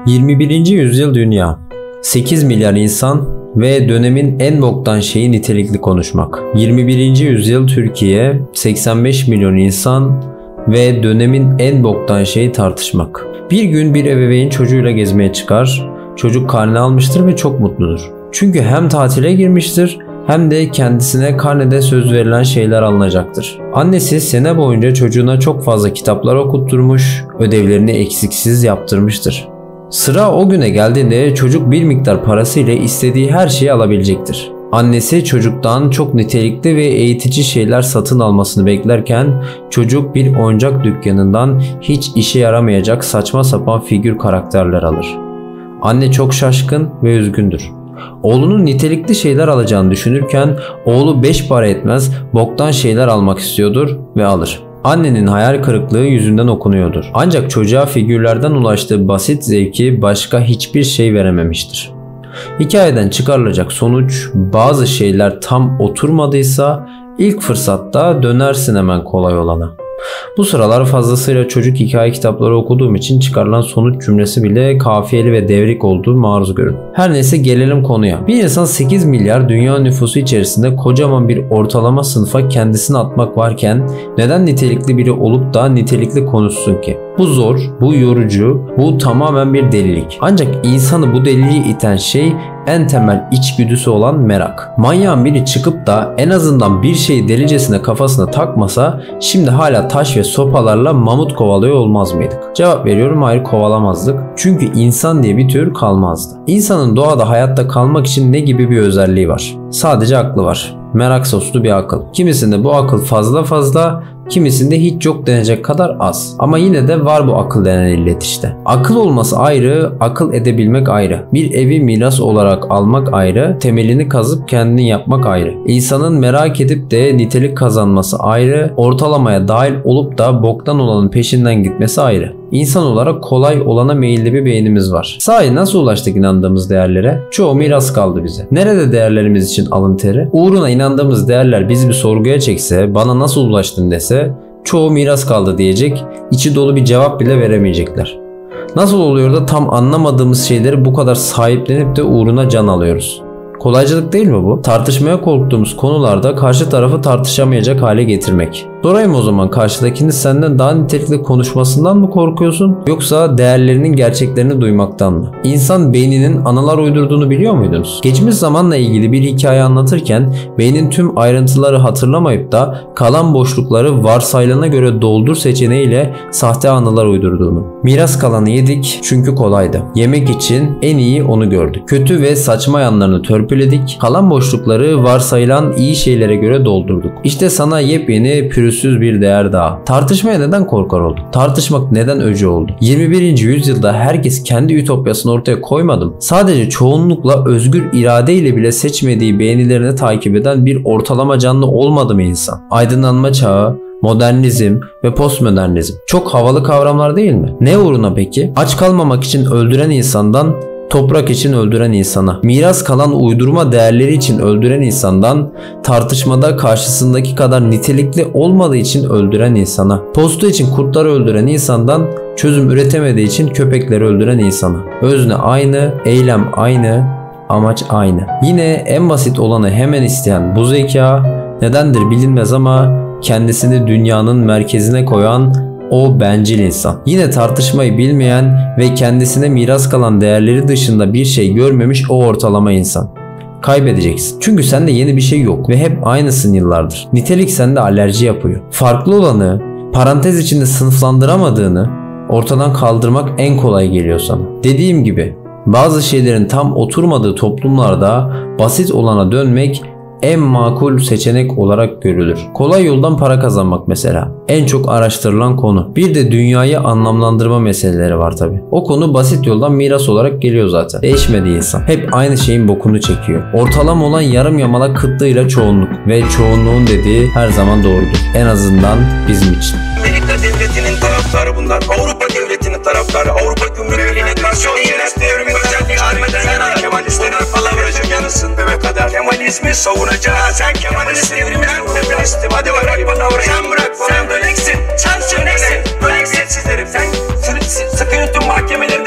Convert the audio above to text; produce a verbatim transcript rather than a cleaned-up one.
yirmi birinci yüzyıl dünya. sekiz milyar insan ve dönemin en boktan şeyi nitelikli konuşmak. yirmi birinci yüzyıl Türkiye, seksen beş milyon insan ve dönemin en boktan şeyi tartışmak. Bir gün bir ebeveyn çocuğuyla gezmeye çıkar. Çocuk karne almıştır ve çok mutludur. Çünkü hem tatile girmiştir hem de kendisine karnede söz verilen şeyler alınacaktır. Annesi sene boyunca çocuğuna çok fazla kitaplar okutturmuş, ödevlerini eksiksiz yaptırmıştır. Sıra o güne geldiğinde çocuk bir miktar parası ile istediği her şeyi alabilecektir. Annesi çocuktan çok nitelikli ve eğitici şeyler satın almasını beklerken çocuk bir oyuncak dükkanından hiç işe yaramayacak saçma sapan figür karakterler alır. Anne çok şaşkın ve üzgündür. Oğlunun nitelikli şeyler alacağını düşünürken oğlu beş para etmez boktan şeyler almak istiyordur ve alır. Annenin hayal kırıklığı yüzünden okunuyordur. Ancak çocuğa figürlerden ulaştığı basit zevki başka hiçbir şey verememiştir. Hikayeden çıkarılacak sonuç, bazı şeyler tam oturmadıysa ilk fırsatta dönersin hemen kolay olana. Bu sıralar fazlasıyla çocuk hikaye kitapları okuduğum için çıkarılan sonuç cümlesi bile kafiyeli ve devrik olduğu maruz görün. Her neyse gelelim konuya. Bir insan sekiz milyar dünya nüfusu içerisinde kocaman bir ortalama sınıfa kendisini atmak varken neden nitelikli biri olup da nitelikli konuşsun ki? Bu zor, bu yorucu, bu tamamen bir delilik. Ancak insanı bu deliliği iten şey en temel içgüdüsü olan merak. Manyağın biri çıkıp da en azından bir şeyi delicesine kafasına takmasa şimdi hala taş ve sopalarla mamut kovalıyor olmaz mıydık? Cevap veriyorum, hayır, kovalamazdık. Çünkü insan diye bir tür kalmazdı. İnsanın doğada hayatta kalmak için ne gibi bir özelliği var? Sadece aklı var. Merak soslu bir akıl. Kimisinde bu akıl fazla fazla, kimisinde hiç yok denecek kadar az. Ama yine de var bu akıl denen illet işte. Akıl olması ayrı, akıl edebilmek ayrı. Bir evi miras olarak almak ayrı, temelini kazıp kendini yapmak ayrı. İnsanın merak edip de nitelik kazanması ayrı, ortalamaya dahil olup da boktan olanın peşinden gitmesi ayrı. İnsan olarak kolay olana meyilli bir beynimiz var. Sahi nasıl ulaştık inandığımız değerlere? Çoğu miras kaldı bize. Nerede değerlerimiz için alın teri? Uğruna inandığımız değerler bizi bir sorguya çekse, bana nasıl ulaştın dese, çoğu miras kaldı diyecek, içi dolu bir cevap bile veremeyecekler. Nasıl oluyor da tam anlamadığımız şeyleri bu kadar sahiplenip de uğruna can alıyoruz? Kolaycılık değil mi bu? Tartışmaya korktuğumuz konularda karşı tarafı tartışamayacak hale getirmek. Sorayım o zaman, karşıdakinin senden daha nitelikli konuşmasından mı korkuyorsun, yoksa değerlerinin gerçeklerini duymaktan mı? İnsan beyninin anılar uydurduğunu biliyor muydunuz? Geçmiş zamanla ilgili bir hikaye anlatırken beynin tüm ayrıntıları hatırlamayıp da kalan boşlukları varsayılana göre doldur seçeneğiyle sahte anılar uydurduğunu. Miras kalanı yedik çünkü kolaydı. Yemek için en iyi onu gördük. Kötü ve saçma yanlarını törpüledik. Kalan boşlukları varsayılan iyi şeylere göre doldurduk. İşte sana yepyeni pürüzsüz bir değer daha. Tartışmaya neden korkar olduk? Tartışmak neden öcü oldu? yirmi birinci yüzyılda herkes kendi ütopyasını ortaya koymadı mı? Sadece çoğunlukla özgür iradeyle bile seçmediği beğenilerini takip eden bir ortalama canlı olmadı mı insan? Aydınlanma çağı, modernizm ve postmodernizm çok havalı kavramlar değil mi? Ne uğruna peki? Aç kalmamak için öldüren insandan toprak için öldüren insana, miras kalan uydurma değerleri için öldüren insandan, tartışmada karşısındaki kadar nitelikli olmadığı için öldüren insana, postu için kurtları öldüren insandan, çözüm üretemediği için köpekleri öldüren insana. Özne aynı, eylem aynı, amaç aynı. Yine en basit olanı hemen isteyen bu zeka nedendir bilinmez ama kendisini dünyanın merkezine koyan o bencil insan. Yine tartışmayı bilmeyen ve kendisine miras kalan değerleri dışında bir şey görmemiş o ortalama insan. Kaybedeceksin. Çünkü sende yeni bir şey yok ve hep aynısın yıllardır. Nitelik sende alerji yapıyor. Farklı olanı, parantez içinde sınıflandıramadığını ortadan kaldırmak en kolay geliyor sana. Dediğim gibi bazı şeylerin tam oturmadığı toplumlarda basit olana dönmek en makul seçenek olarak görülür. Kolay yoldan para kazanmak mesela. En çok araştırılan konu. Bir de dünyayı anlamlandırma meseleleri var tabi. O konu basit yoldan miras olarak geliyor zaten. Değişmedi insan. Hep aynı şeyin bokunu çekiyor. Ortalama olan yarım yamalak kıtlığıyla çoğunluk. Ve çoğunluğun dediği her zaman doğrudur. En azından bizim için. Amerika devletinin taraftarı bunlar. Avrupa devletinin taraftarı. Avrupa gümrüklerine karşı istiyorum. Özellik vermeden yana Kemalistlerin palavracı yanısın. Bebe kadar Kemalizmi savunacağız. Sen Kemalist devrimden Kemalistim. Hadi bırak bana vur. Sen bırak sen döneksin. Sen döneksin. Döneksin sizlerim. Sen sıkı yutun mahkemeleri.